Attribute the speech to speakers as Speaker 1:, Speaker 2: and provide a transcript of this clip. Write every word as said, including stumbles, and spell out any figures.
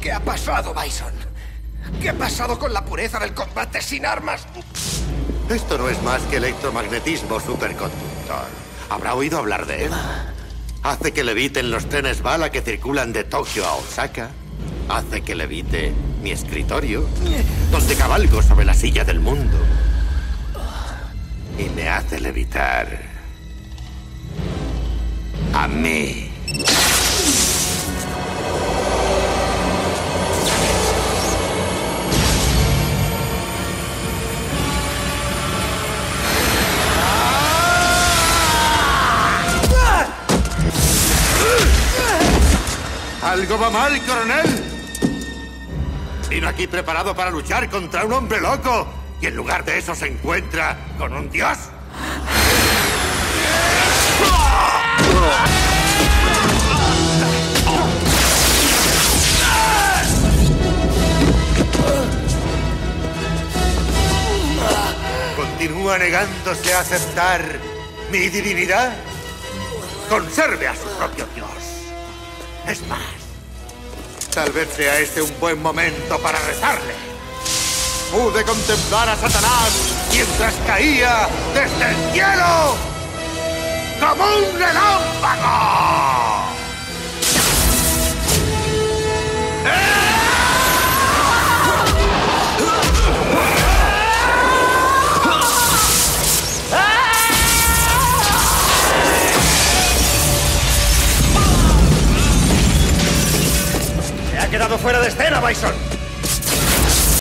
Speaker 1: ¿Qué ha pasado, Bison? ¿Qué ha pasado con la pureza del combate sin armas?
Speaker 2: Esto no es más que electromagnetismo superconductor. ¿Habrá oído hablar de él? Hace que leviten los trenes bala que circulan de Tokio a Osaka. Hace que levite mi escritorio, donde cabalgo sobre la silla del mundo. Y me hace levitar a mí. ¿Algo va mal, coronel? Vino aquí preparado para luchar contra un hombre loco y en lugar de eso se encuentra con un dios. ¿Continúa negándose a aceptar mi divinidad? Conserve a su propio dios. Es más, tal vez sea este un buen momento para rezarle. Pude contemplar a Satanás mientras caía desde el cielo como un relámpago.
Speaker 1: ¡Ha quedado fuera de escena, Bison!